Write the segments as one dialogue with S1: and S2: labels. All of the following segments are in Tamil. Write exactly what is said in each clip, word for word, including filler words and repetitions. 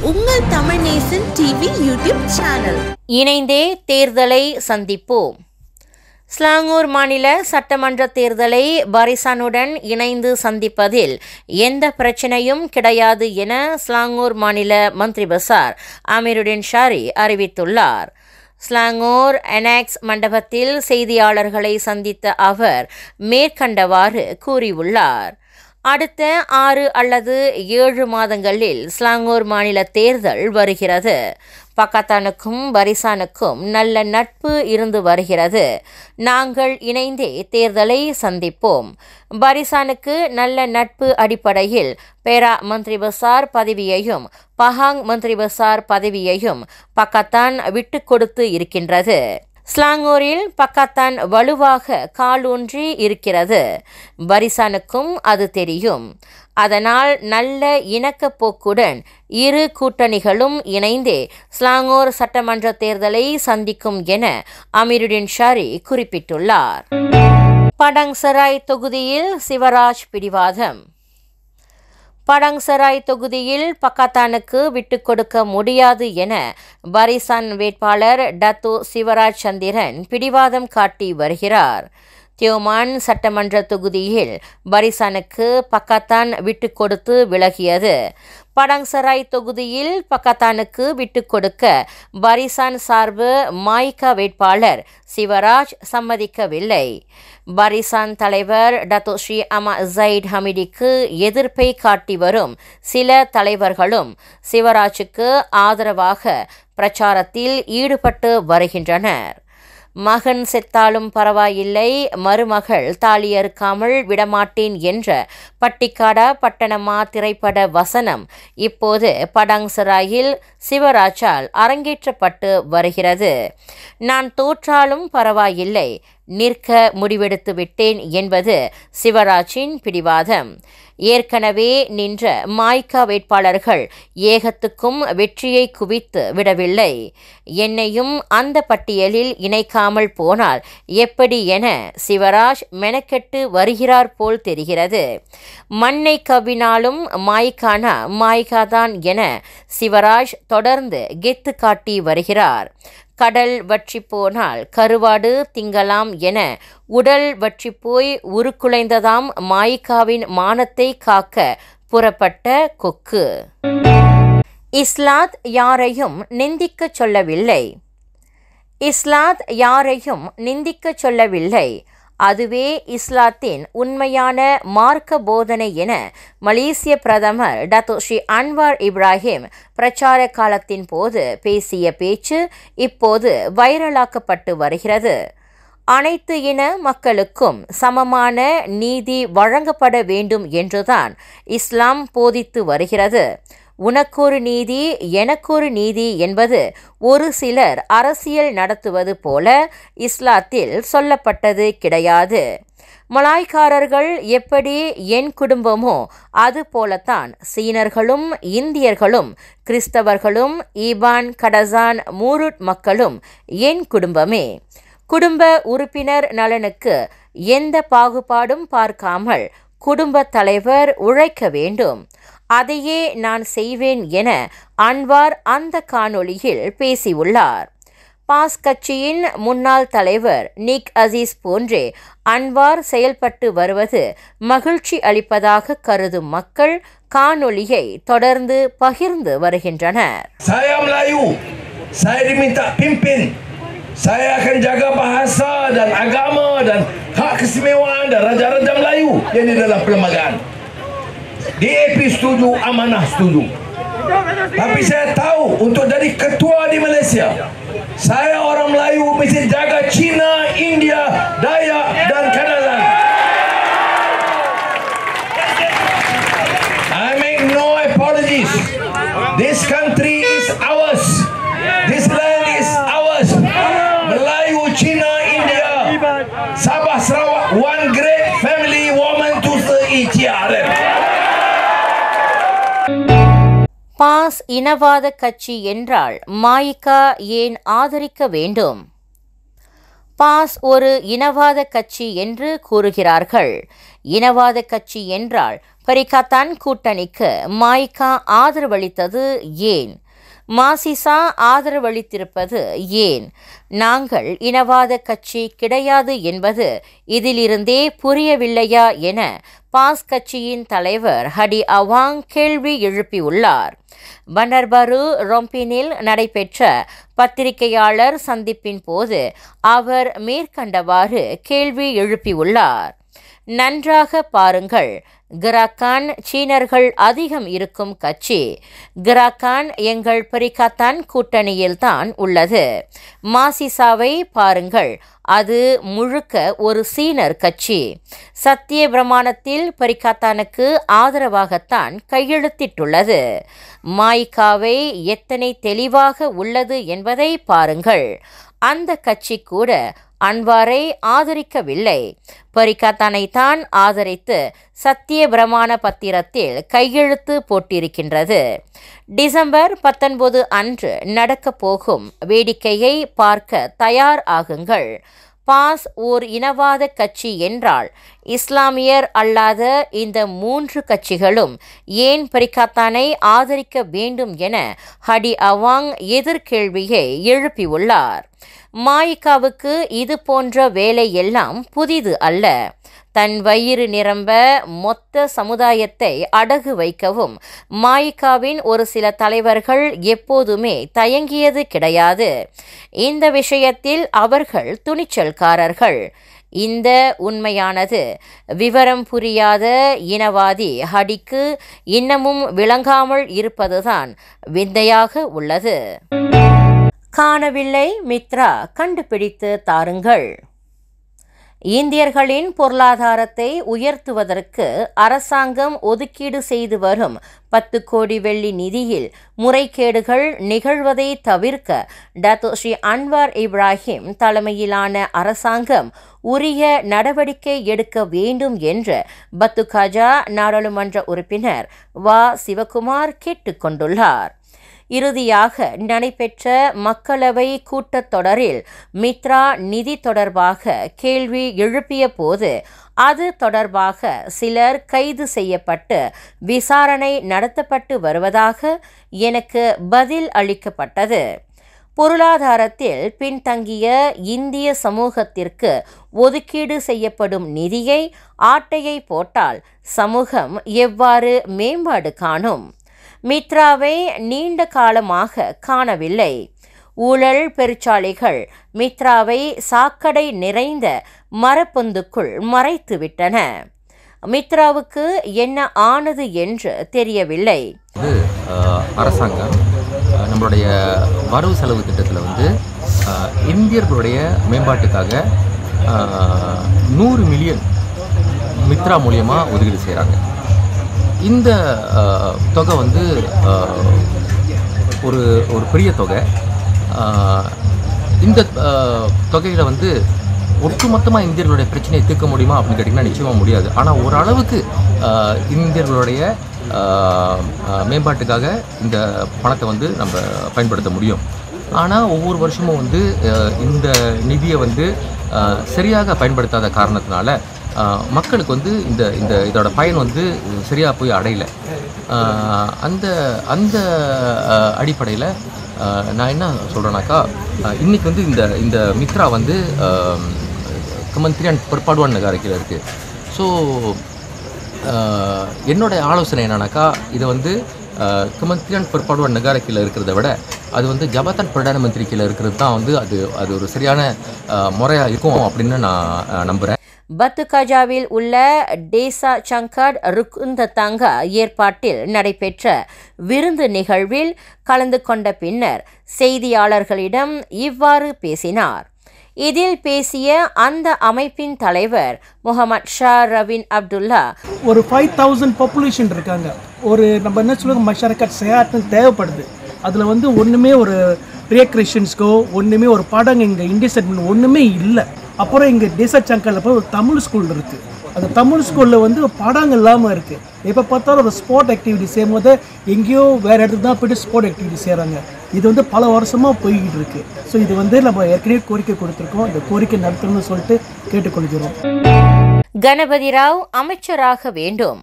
S1: உங்கள் Tamil Nesan TV YouTube channel.
S2: இணைந்தே தேர்தலை சந்திப்போம். ஸ்லாங்கூர் மாநில சட்டமன்ற தேர்தலை பரிசானுடன் இணைந்து சந்திப்பதில் எந்த பிரச்சனையும் கிடையாது என ஸ்லாங்கூர் மாநில மந்திரி பசார் அமீருடின் ஷாரி அறிவித்துள்ளார். ஸ்லாங்கூர் எனாக்ஸ் மண்டபத்தில் செய்தியாளர்களை சந்தித்த அவர் மேற்கண்டவாறு கூறியுள்ளார். அடுத்த ஆறு அல்லது ஏழு மாதங்களில் ஸ்லாங்கூர் மாநில தேர்தல் வருகிறது. பக்கத்தானுக்கும் பரிசானுக்கும் நல்ல நட்பு இருந்து வருகிறது. நாங்கள் இணைந்தே தேர்தலை சந்திப்போம். பரிசானுக்கு நல்ல நட்பு அடிப்படையில் பேரா மந்திரி பசார் பதவியையும் பஹாங் மந்திரி பசார் பதவியையும் பக்கத்தான் விட்டு கொடுத்து இருக்கின்றது. ஸ்லாங்கூரில் பக்கத்தான் வலுவாக காலூன்றி இருக்கிறது. பரிசானுக்கும் அது தெரியும். அதனால் நல்ல இணக்கப்போக்குடன் இரு கூட்டணிகளும் இணைந்தே ஸ்லாங்கூர் சட்டமன்ற தேர்தலை சந்திக்கும் என அமீருடின் ஷாரி குறிப்பிட்டுள்ளார். படங்சராய் தொகுதியில் சிவராஜ் பிடிவாதம். படங்சராய் தொகுதியில் பக்கத்தானுக்கு விட்டுக் கொடுக்க முடியாது என பரிசான் வேட்பாளர் டத்தோ சிவராஜ் சந்திரன் பிடிவாதம் காட்டி வருகிறார். தியோமான் சட்டமன்ற தொகுதியில் பரிசானுக்கு பக்கத்தான் விட்டு கொடுத்து விலகியது. படங்சராய் தொகுதியில் பக்கத்தானுக்கு விட்டு கொடுக்க பரிசான் சார்பு ம.இ.க வேட்பாளர் சிவராஜ் சம்மதிக்கவில்லை. பரிசான் தலைவர் டத்தோ ஸ்ரீ அமா ஜயிட் ஹமிடிக்கு எதிர்ப்பை காட்டி வரும் சில தலைவர்களும் சிவராஜுக்கு ஆதரவாக பிரச்சாரத்தில் ஈடுபட்டு வருகின்றனர். மகன் செத்தாலும் பரவாயில்லை, மருமகள் தாலியறுக்காமல் விடமாட்டேன் என்ற பட்டிக்காடா பட்டணமா திரைப்பட வசனம் இப்போது படங்சராயில் சிவராஜால் அரங்கேற்றப்பட்டு வருகிறது. நான் தோற்றாலும் பரவாயில்லை, நிற்க முடிவெடுத்து விட்டேன் என்பது சிவராஜின் பிடிவாதம். ஏற்கனவே நின்ற ம.இ.க வேட்பாளர்கள் ஏகத்துக்கும் வெற்றியை குவித்து விடவில்லை. என்னையும் அந்த பட்டியலில் இணைக்காமல் போனால் எப்படி என சிவராஜ் மெனக்கெட்டு வருகிறார் போல் தெரிகிறது. மண்ணை கவ்வினாலும் ம.இ.கனா ம.இ.க தான் என சிவராஜ் தொடர்ந்து கெத்து காட்டி வருகிறார். கடல் வற்றி போனால் கருவாடு திங்கலாம் என உடல் வற்றி போய் உருக்குலைந்ததாம் ம.இ.கவின் மானத்தை காக்க புறப்பட்ட கொக்கு. இஸ்லாத் யாரையும் நிந்திக்க சொல்லவில்லை. இஸ்லாத் யாரையும் நிந்திக்க சொல்லவில்லை. அதுவே இஸ்லாத்தின் உண்மையான மார்க்க போதனை என மலேசிய பிரதமர் டத்தோ ஸ்ரீ அன்வார் இப்ராஹிம் பிரச்சார காலத்தின் போது பேசிய பேச்சு இப்போது வைரலாக்கப்பட்டு வருகிறது. அனைத்து இன மக்களுக்கும் சமமான நீதி வழங்கப்பட வேண்டும் என்றுதான் இஸ்லாம் போதித்து வருகிறது. உனக்கொரு நீதி எனக்கொரு நீதி என்பது ஒரு சிலர் அரசியல் நடத்துவது போல இஸ்லாத்தில் சொல்லப்பட்டது கிடையாது. மலாய்க்காரர்கள் எப்படி என் குடும்பமோ அது போலத்தான் சீனர்களும் இந்தியர்களும் கிறிஸ்தவர்களும் ஈபான் கடசான் மூருட் மக்களும் என் குடும்பமே. குடும்ப உறுப்பினர் நலனுக்கு எந்த பாகுபாடும் பார்க்காமல் குடும்ப தலைவர் உழைக்க வேண்டும். அதையே நான் செய்வேன் என அன்வார் அந்த காணொளியில் பேசியுள்ளார். பாஸ் கட்சியின் முன்னாள் தலைவர் நிக் அசீஸ் போன்றே அன்வார் செயல்பட்டு வருவது மகிழ்ச்சி அளிப்பதாக கருதும் மக்கள் காணொளியை தொடர்ந்து பகிர்ந்து வருகின்றனர்.
S3: Saya Melayu, saya diminta pimpin. Saya akan jaga bahasa dan agama dan hak keistimewaan dan raja-raja Melayu yang di dalam perlembagaan. D A P setuju, amanah setuju. Tapi saya tahu untuk jadi ketua di Malaysia, saya orang Melayu mesti jaga Cina, India, Dayak dan Kadazan. I make no apologies. This country is ours. This land is ours. Melayu, Cina, India, Sabah, Sarawak, one great family woman to each other.
S2: PAS இனவாத கட்சி என்றால் ம.இ.க ஏன் ஆதரிக்க வேண்டும்? பாஸ் ஒரு இனவாத கட்சி என்று கூறுகிறார்கள். இனவாத கட்சி என்றால் பரிகாத்தான் கூட்டணிக்கு ம.இ.க ஆதரவளித்தது ஏன்? மாசிசா ஆதரவளித்திருப்பது ஏன்? நாங்கள் இனவாத கட்சி கிடையாது என்பது இதிலிருந்தே புரியவில்லையா என பாஸ் கட்சியின் தலைவர் ஹடி அவாங் கேள்வி எழுப்பியுள்ளார். பண்டர்பரு ரொம்பினில் நடைபெற்ற பத்திரிகையாளர் சந்திப்பின் போது அவர் மேற்கண்டவாறு கேள்வி எழுப்பியுள்ளார். நன்றாக பாருங்கள், கிராக்கான் சீனர்கள் அதிகம் இருக்கும் கட்சி. கிராக்கான் எங்கள் பரிகாத்தான் கூட்டணியில்தான் உள்ளது. மாசிசாவை பாருங்கள், அது முழுக்க ஒரு சீனர் கட்சி. சத்திய பிரமாணத்தில் பரிகாத்தானுக்கு ஆதரவாகத்தான் கையெழுத்திட்டுள்ளது. ம.இ.கவை எத்தனை தெளிவாக உள்ளது என்பதை பாருங்கள். அந்த கட்சி கூட அன்வாரை ஆதரிக்கவில்லை, பரிகாத்தானைத்தான் ஆதரித்து சத்திய பிரமாண பத்திரத்தில் கையெழுத்து போட்டிருக்கின்றது. டிசம்பர் பத்தொன்பது அன்று நடக்கப் போகும் வேடிக்கையை பார்க்க தயார் ஆகுங்கள். பாஸ் ஓர் இனவாத கட்சி என்றால் இஸ்லாமியர் அல்லாத இந்த மூன்று கட்சிகளும் ஏன் பரிகாத்தானை ஆதரிக்க வேண்டும் என ஹடி அவாங் எதிர்கேள்வியை எழுப்பியுள்ளார். ம.இ.கவுக்கு இது போன்ற வேலை எல்லாம் புதிது அல்ல. தன் வயிறு நிரம்ப மொத்த சமுதாயத்தை அடகு வைக்கவும் ம.இ.கவின் ஒரு சில தலைவர்கள் எப்போதுமே தயங்கியது கிடையாது. இந்த விஷயத்தில் அவர்கள் துணிச்சல்காரர்கள். இந்த உண்மையானது விவரம் புரியாத இனவாதி ஹடிக்கு இன்னமும் விளங்காமல் இருப்பதுதான் விந்தையாக உள்ளது. காணவில்லை மித்ரா, கண்டுபிடித்து தாருங்கள். இந்தியர்களின் பொருளாதாரத்தை உயர்த்துவதற்கு அரசாங்கம் ஒதுக்கீடு செய்து வரும் பத்து கோடி வெள்ளி நிதியில் முறைகேடுகள் நிகழ்வதை தவிர்க்க டாக்டர் ஸ்ரீ அன்வார் இப்ராஹிம் தலைமையிலான அரசாங்கம் உரிய நடவடிக்கை எடுக்க வேண்டும் என்று பத்துகாஜா நாடாளுமன்ற உறுப்பினர் வ சிவகுமார் கேட்டுக்கொண்டுள்ளார். இறுதியாக நடைபெற்ற மக்களவை கூட்டத்தொடரில் மித்ரா நிதி தொடர்பாக கேள்வி எழுப்பிய போது அது தொடர்பாக சிலர் கைது செய்யப்பட்டு விசாரணை நடத்தப்பட்டு வருவதாக எனக்கு பதில் அளிக்கப்பட்டது. பொருளாதாரத்தில் பின்தங்கிய இந்திய சமூகத்திற்கு ஒதுக்கீடு செய்யப்படும் நிதியை ஆட்டையை போட்டால் சமூகம் எவ்வாறு மேம்பாடு காணும்? மித்ராவை நீண்ட காலமாக காணவில்லை. ஊழல் பெருச்சாளிகள் மித்ராவை சாக்கடை நிறைந்த மரப்பொந்துக்குள் மறைத்துவிட்டன. மித்ராவுக்கு என்ன ஆனது என்று தெரியவில்லை.
S4: அரசாங்கம் நம்மளுடைய வரவு செலவு திட்டத்தில் வந்து இந்தியர்களுடைய மேம்பாட்டுக்காக நூறு மில்லியன் மித்ரா மூலியமாக ஒதுக்கீடு செய்கிறாங்க. இந்த தொகை வந்து ஒரு ஒரு பெரிய தொகை. இந்த தொகையில் வந்து ஒட்டுமொத்தமாக இந்தியர்களுடைய பிரச்சனையை தீர்க்க முடியுமா அப்படின்னு கேட்டிங்கன்னா நிச்சயமாக முடியாது. ஆனால் ஓரளவுக்கு இந்தியர்களுடைய மேம்பாட்டுக்காக இந்த பணத்தை வந்து நம்ம பயன்படுத்த முடியும். ஆனால் ஒவ்வொரு வருஷமும் வந்து இந்த நிதியை வந்து சரியாக பயன்படுத்தாத காரணத்தினால மக்களுக்கு வந்து இந்த இந்த இதோட பயன் வந்து சரியாக போய் அடையலை. அந்த அந்த அடிப்படையில் நான் என்ன சொல்கிறேன்னாக்கா, இன்றைக்கி வந்து இந்த இந்த மித்ரா வந்து கமந்திரியான் பிற்பாடுவான் நகரில் இருக்குது. ஸோ என்னுடைய ஆலோசனை என்னன்னாக்கா, இதை வந்து கமந்திரியான் பிற்பாடுவான் நகார கீழே இருக்கிறத விட அது வந்து ஜபாத்தான் பிரதான மந்திரி கீழே இருக்கிறது தான் வந்து அது அது ஒரு சரியான முறையாக இருக்கும் அப்படின்னு நான் நம்புகிறேன்.
S2: பத்துகாஜாவில் உள்ள டேசா சங்கட் ருக்குந்ததங்கா ஏற்பாட்டில் நடைபெற்ற விருந்து நிகழ்வில் கலந்து கொண்ட பின்னர் செய்தியாளர்களிடம் இவ்வாறு பேசினார். இதில் பேசிய அந்த அமைப்பின் தலைவர் முகமது ஷா ரவின் அப்துல்லா,
S5: ஒரு ஃபைவ் தௌசண்ட் பாப்புலேஷன் இருக்காங்க. ஒரு நம்ம என்ன சொல்லுவோம், மஷரக்கட் சேயாத்துன்னு தேவைப்படுது. அதில் வந்து ஒன்றுமே ஒரு ரீக்ரியேஷன்ஸ்க்கோ ஒன்றுமே ஒரு படம் இங்கே இந்திய செட்மெண்ட் ஒன்றுமே இல்லை. அப்புறம் இங்கே டேசா சங்கரில் போய் ஒரு தமிழ் ஸ்கூல் இருக்குது. அந்த தமிழ் ஸ்கூலில் வந்து படம் இல்லாமல் இருக்குது. எப்போ பார்த்தாலும் ஒரு ஸ்போர்ட் ஆக்டிவிட்டி செய்யும் போது எங்கேயோ வேறு இடத்துக்கு தான் போய்ட்டு ஸ்போர்ட் ஆக்டிவிட்டி செய்கிறாங்க. இது வந்து பல வருஷமாக போய்கிட்டு இருக்குது. ஸோ இது வந்து நம்ம ஏற்கனவே கோரிக்கை கொடுத்துருக்கோம். இந்த கோரிக்கை நடத்தணும்னு சொல்லிட்டு கேட்டுக்கொள்கிறோம்.
S2: கணபதி ராவ் அமைச்சராக வேண்டும்.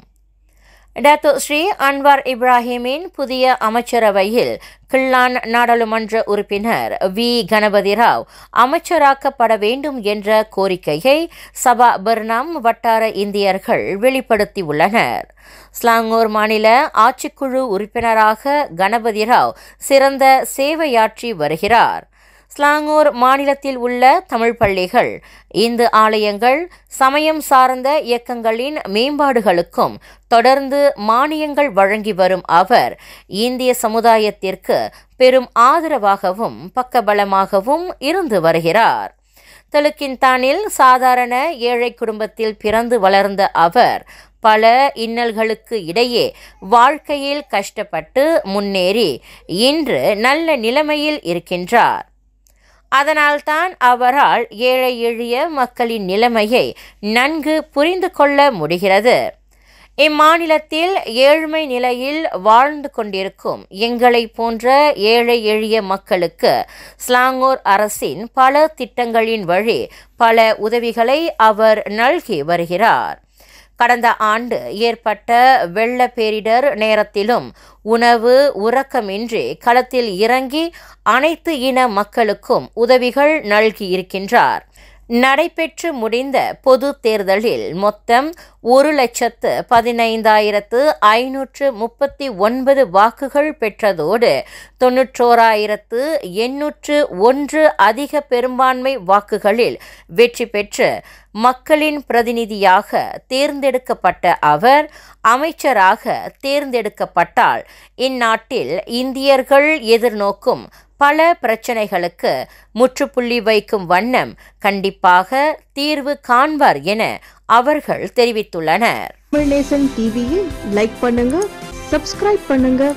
S2: டாக்டோ ஸ்ரீ அன்வார் இப்ராஹிமின் புதிய அமைச்சரவையில் கிள்ளான் நாடாளுமன்ற உறுப்பினர் வி கணபதி ராவ் அமைச்சராக்கப்பட வேண்டும் என்ற கோரிக்கையை சபா பர்னாம் வட்டார இந்தியர்கள் வெளிப்படுத்தியுள்ளனர். ஸ்லாங்கூர் மாநில ஆட்சிக்குழு உறுப்பினராக கணபதி ராவ் சிறந்த சேவையாற்றி வருகிறார். ஸ்லாங்கூர் மாநிலத்தில் உள்ள தமிழ் பள்ளிகள், இந்து ஆலயங்கள், சமயம் சார்ந்த இயக்கங்களின் மேம்பாடுகளுக்கும் தொடர்ந்து மானியங்கள் வழங்கி வரும் அவர் இந்திய சமுதாயத்திற்கு பெரும் ஆதரவாகவும் பக்கபலமாகவும் இருந்து வருகிறார். தெலுக்கின்தானில் சாதாரண ஏழை குடும்பத்தில் பிறந்து வளர்ந்த அவர் பல இன்னல்களுக்கு இடையே வாழ்க்கையில் கஷ்டப்பட்டு முன்னேறி இன்று நல்ல நிலைமையில் இருக்கின்றார். அதனால்தான் அவரால் ஏழை எளிய மக்களின் நிலைமையை நன்கு புரிந்து கொள்ள முடிகிறது. இம்மாநிலத்தில் ஏழ்மை நிலையில் வாழ்ந்து கொண்டிருக்கும் எங்களை போன்ற ஏழை எளிய மக்களுக்கு ஸ்லாங்கூர் அரசின் பல திட்டங்களின் வழி பல உதவிகளை அவர் நல்கி வருகிறார். கடந்த ஆண்டு ஏற்பட்ட வெள்ள பேரிடர் நேரத்திலும் உணவு உறக்கமின்றி களத்தில் இறங்கி அனைத்து இன மக்களுக்கும் உதவிகள் நல்கி இருக்கின்றார். நடைபெற்று முடிந்த பொது தேர்தலில் மொத்தம் ஒரு லட்சத்து பதினைந்தாயிரத்து ஐநூற்று முப்பத்தி ஒன்பது வாக்குகள் பெற்றதோடு தொன்னூற்றோராயிரத்து எண்ணூற்று ஒன்று அதிக பெரும்பான்மை வாக்குகளில் வெற்றி பெற்று மக்களின் பிரதிநிதியாக தேர்ந்தெடுக்கப்பட்ட அவர் அமைச்சராக தேர்ந்தெடுக்கப்பட்டால் இந்நாட்டில் இந்தியர்கள் எதிர்நோக்கும் பல பிரச்சனைகளுக்கு முற்றுப்புள்ளி வைக்கும் வண்ணம் கண்டிப்பாக தீர்வு காண்பார் என அவர்கள் தெரிவித்துள்ளனர்.
S6: தமிழ் நேசன் டிவியில் லைக் பண்ணுங்க, சப்ஸ்கிரைப் பண்ணுங்க,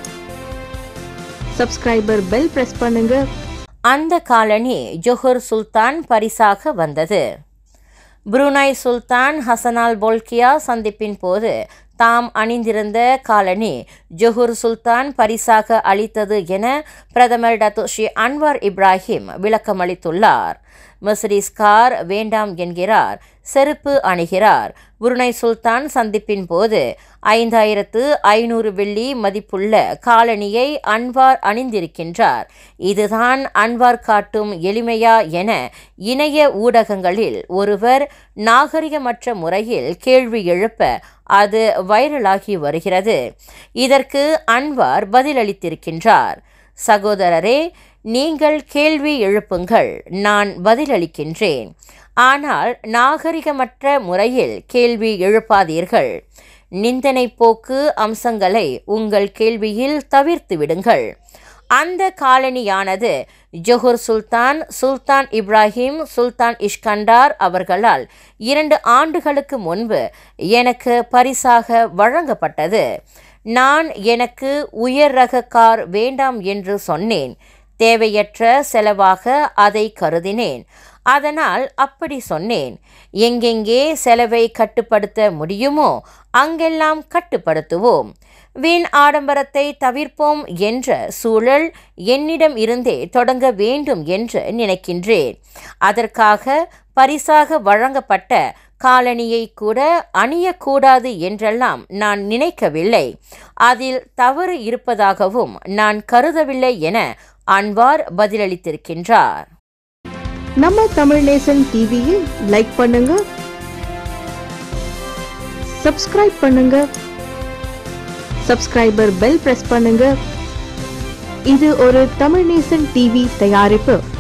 S6: சப்ஸ்கிரைபர் பெல் பிரஸ் பண்ணுங்க.
S2: அந்த காலனி ஜொஹர் சுல்தான் பரிசாக வந்தது. புரூனாய் சுல்தான் ஹசனால் போல்கியா சந்திப்பின் போது தாம் அணிந்திருந்த காலனி ஜொஹர் சுல்தான் பரிசாக அளித்தது என பிரதமர் டாக்டோ ஸ்ரீ அன்வார் இப்ராஹிம் விளக்கமளித்துள்ளார். மெர்சிடிஸ் கார் வேண்டாம் என்கிறார், செருப்பு அணிகிறார். புருனை சுல்தான் சந்திப்பின் போது ஐந்தாயிரத்து ஐநூறு வெள்ளி மதிப்புள்ள காலணியை அன்வார் அணிந்திருக்கின்றார். இதுதான் அன்வார் காட்டும் எளிமையா என இணைய ஊடகங்களில் ஒருவர் நாகரிகமற்ற முறையில் கேள்வி எழுப்ப அது வைரலாகி வருகிறது. இதற்கு அன்வார் பதிலளித்திருக்கின்றார். சகோதரரே, நீங்கள் கேள்வி எழுப்புங்கள், நான் பதிலளிக்கின்றேன். ஆனால் நாகரிகமற்ற முறையில் கேள்வி எழுப்பாதீர்கள். நிந்தனை போக்கு அம்சங்களை உங்கள் கேள்வியில் தவிர்த்து விடுங்கள். அந்த காலனியானது ஜொஹர் சுல்தான் சுல்தான் இப்ராஹிம் சுல்தான் இஸ்கண்டார் அவர்களால் இரண்டு ஆண்டுகளுக்கு முன்பு எனக்கு பரிசாக வழங்கப்பட்டது. நான் எனக்கு உயர் ரக கார் வேண்டாம் என்று சொன்னேன். தேவையற்ற செலவாக அதை கருதினேன். அதனால் அப்படி சொன்னேன். எங்கெங்கே செலவை கட்டுப்படுத்த முடியுமோ அங்கெல்லாம் கட்டுப்படுத்துவோம். வீண் ஆடம்பரத்தை தவிர்ப்போம் என்ற சூழல் என்னிடம் இருந்தே தொடங்க வேண்டும் என்று நினைக்கின்றேன். அதற்காக பரிசாக வழங்கப்பட்ட காலணியை கூட அணியக்கூடாது என்றெல்லாம் நான் நினைக்கவில்லை. அதில் தவறு இருப்பதாகவும் நான் கருதவில்லை என அன்வார் பதிலளித்திருக்கின்றார்.
S6: நம்ம தமிழ் நேசன் டிவியில் லைக் பண்ணுங்க, சப்ஸ்கிரைப் பண்ணுங்க, சப்ஸ்கிரைபர் பெல் பிரஸ் பண்ணுங்க. இது ஒரு தமிழ் நேசன் டிவி தயாரிப்பு.